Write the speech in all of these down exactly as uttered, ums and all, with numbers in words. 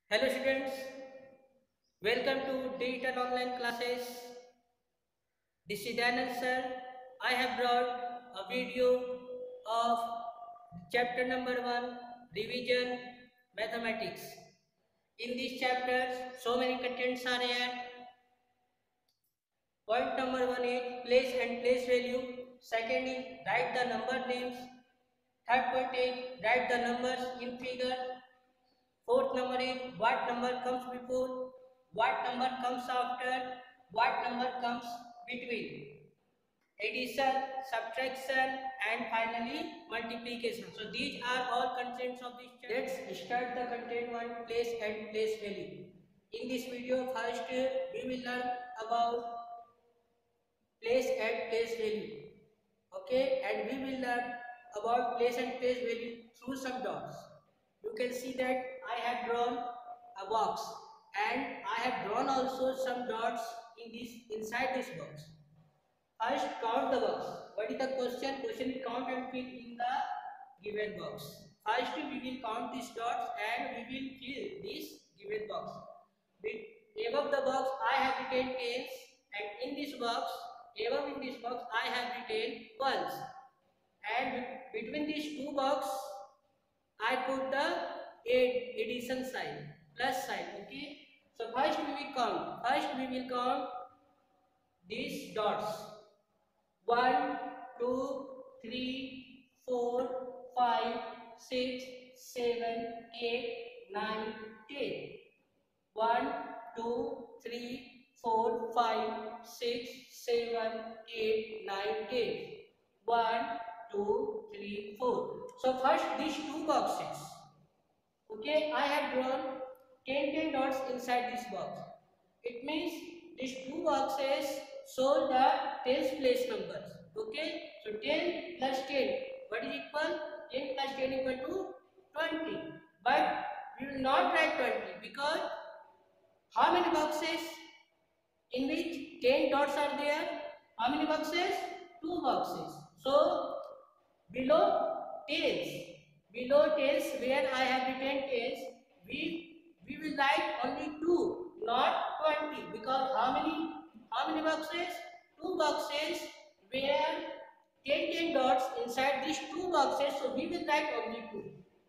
Hello students, welcome to digital online classes. This is Daniel sir. I have brought a video of chapter number one, revision mathematics. In this chapter, so many contents are here. Point number one is place and place value. Second is write the number names. Third point is write the numbers in figure. Fourth number is what number comes before, what number comes after, what number comes between. Addition, subtraction, and finally multiplication. So these are all contents of this chapter. Let's start the content one, place and place value. In this video, first we will learn about place and place value. Okay, and we will learn about place and place value through some dots. You can see that I have drawn a box and I have drawn also some dots in this inside this box. First, count the box. What is the question? Question is count and fill in the given box. First, we will count these dots and we will fill this given box. Above the box, I have written tens, and in this box, above in this box, I have written ones. And between these two boxes, I put the addition sign, plus sign. Okay. So first we will count. First we will count these dots. One, two, three, four, five, six, seven, eight, nine, ten. One, two, three, four, five, six, seven, eight, nine, ten. One, two, three, four. So first these two boxes. Okay, I have drawn ten ten dots inside this box. It means these two boxes show the tens place numbers. Okay, so ten plus ten, what is equal? ten plus ten equal to twenty. But we will not write twenty because how many boxes in which ten dots are there? How many boxes? Two boxes. So below tens, below tens where I have written tens, we we will write only two, not twenty, because how many how many boxes? Two boxes where ten ten dots inside these two boxes, so we will write only two.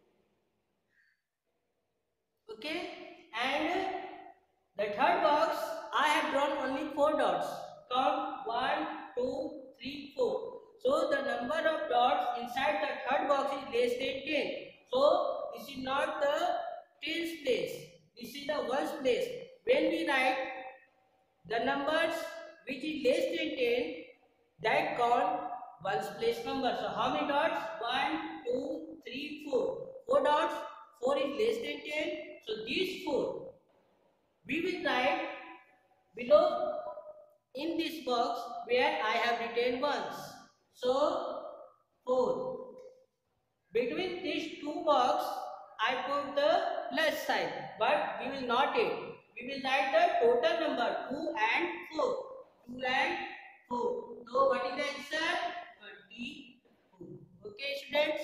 Okay, and the third box I have drawn only four dots. Count one, two, three, four. So the number of dots inside the third box is less than ten. So this is not the tens place. This is the ones place. When we write the numbers which is less than ten, that count ones place number. So how many dots? One, two, three, four. Four dots. Four is less than ten. So these four we will write below in this box where I have written ones. So four. Between these two boxes, I put the plus sign, but we will not add. We will write the total number two and four. two and four. So what is the answer? twenty-four. Okay, students.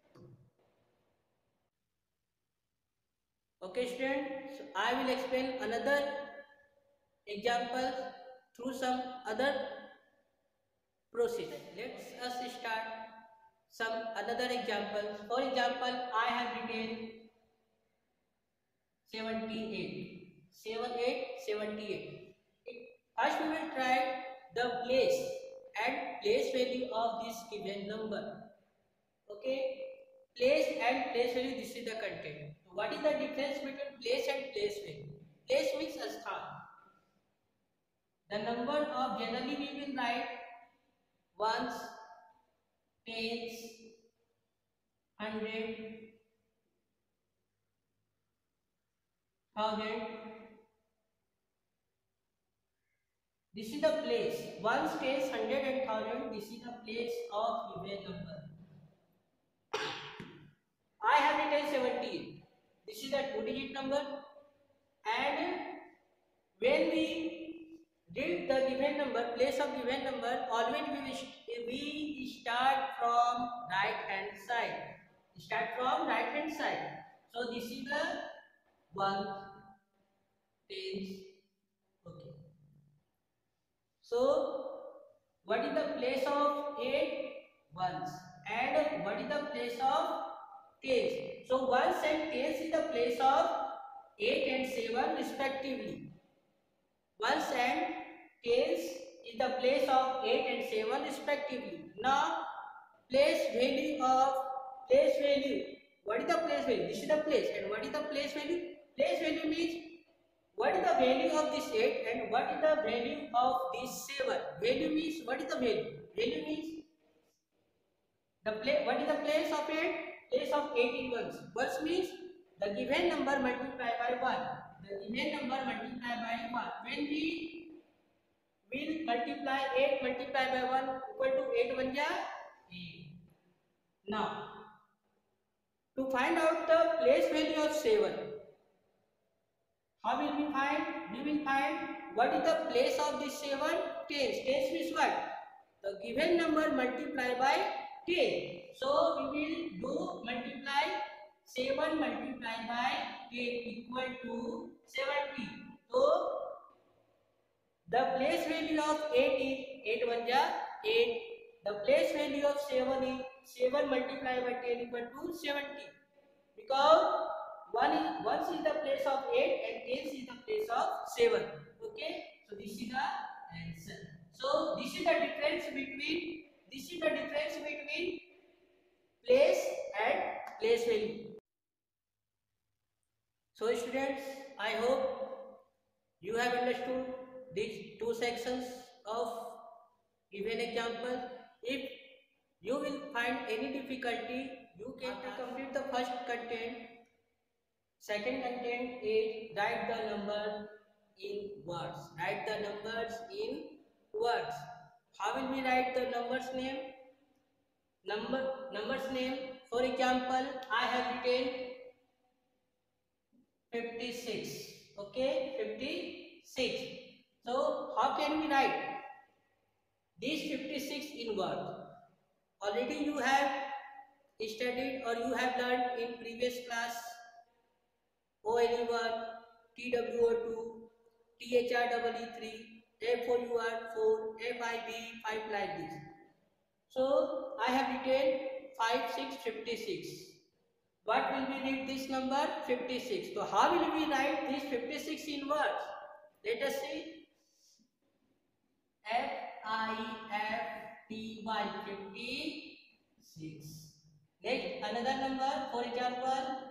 Okay, students. So I will explain another example through some other procedure. Let's us start some another examples. For example, I have written seventy-eight. seventy-eight, seventy-eight. First we will try the place and place value of this given number. Okay, place and place value, this is the content. So what is the difference between place and place value? Place means a sthan. The number of generally we will write ones, tens, hundred, thousand. This is the place. Ones, tens, hundred, and thousand. This is the place of given number. I have written seventy-eight. This is the two-digit number, and when we read the given number, place of given number, always we will we start from right hand side. Start from right hand side. So this is the one, tens. Okay. So what is the place of eight? Ones. And what is the place of tens? So ones and tens is the place of eight and seven respectively. Ones and tens is the place of eight and seven respectively. Now place value of place value. What is the place value? This is the place. And what is the place value? Place value means what is the value of this eight and what is the value of this seven? Value means what is the value? Value means the place. What is the place of eight? Place of eight in ones. Ones means the given number multiplied by one. The given number multiplied by one. When we will multiply eight multiplied by one equal to eight one ja eight. Now to find out the place value of seven, how will we find? We will find what is the place of this seven? Tens. Tens means what? The given number multiplied by ten. So we will do multiply seven multiplied by ten equal to seventy. So the place value of eight is eight one ja eight. The place value of seven is seven multiplied by ten equal to seventy. Because one is one is the place of eight and ten is the place of seven. Okay, so this is the answer. So this is the difference between this is the difference between place and place value. So students, I hope you have understood these two sections of given example. If you will find any difficulty, you can complete the first content. Second content is write the number in words. Write the numbers in words. How will we write the numbers name? Number numbers name. For example, I have written fifty-six. Okay, fifty-six. So how can we write these fifty-six in words? Already you have studied or you have learned in previous class O N E one, T W O two, T H R E E three, F O U R four, F I B five like this. So I have written five, six, fifty-six. What will we read this number? fifty-six. So how will we write this fifty-six in words? Let us see. F I F T Y fifty-six. Next another number. For example,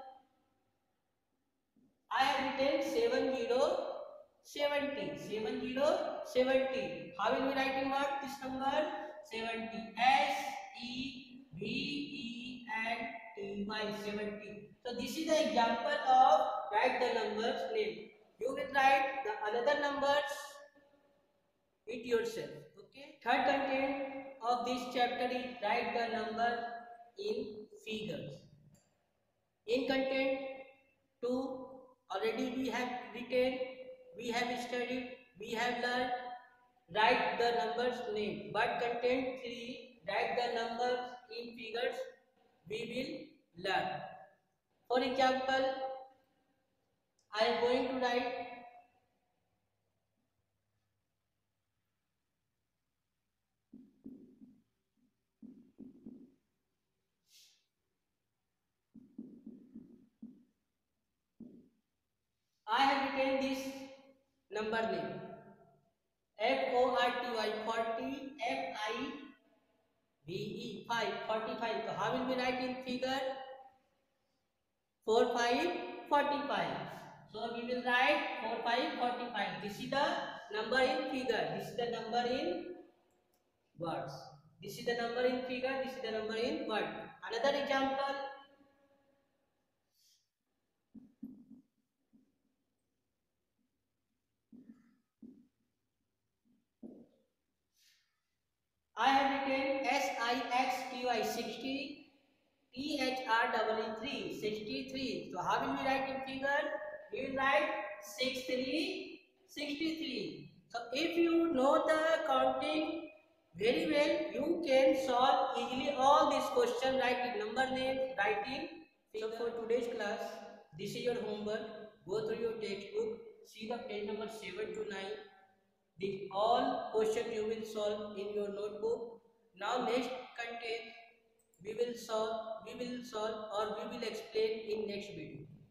I have written seven zero seventy. seven zero seventy. How will we write in word this number? seventy. S E V E N T Y seventy. So this is the example of write the numbers name. You will write the another numbers it yourself. Okay. Third content of this chapter is write the number in figures. In content two, already we have written, we have studied, we have learned write the numbers name. But content three, write the numbers in figures, we will learn. For example, I am going to write I have written this number name F O R T Y forty, F I V E five, forty-five. So how will we write in figure? four, five, forty-five. So we will write four, five, forty-five. This is the number in figure. This is the number in words. This is the number in figure. This is the number in word. Another example. I have written S I X T Y sixty, T H R E E three, sixty-three. So how will we write in figure? We will write sixty-three, sixty-three. So if you know the counting very well, you can solve easily all these questions, write in number names, write in. So for today's class, this is your homework. go through your textbook, see the page number seven to nine. These all questions you will solve in your notebook. Now next content we will solve, we will solve or we will explain in next video.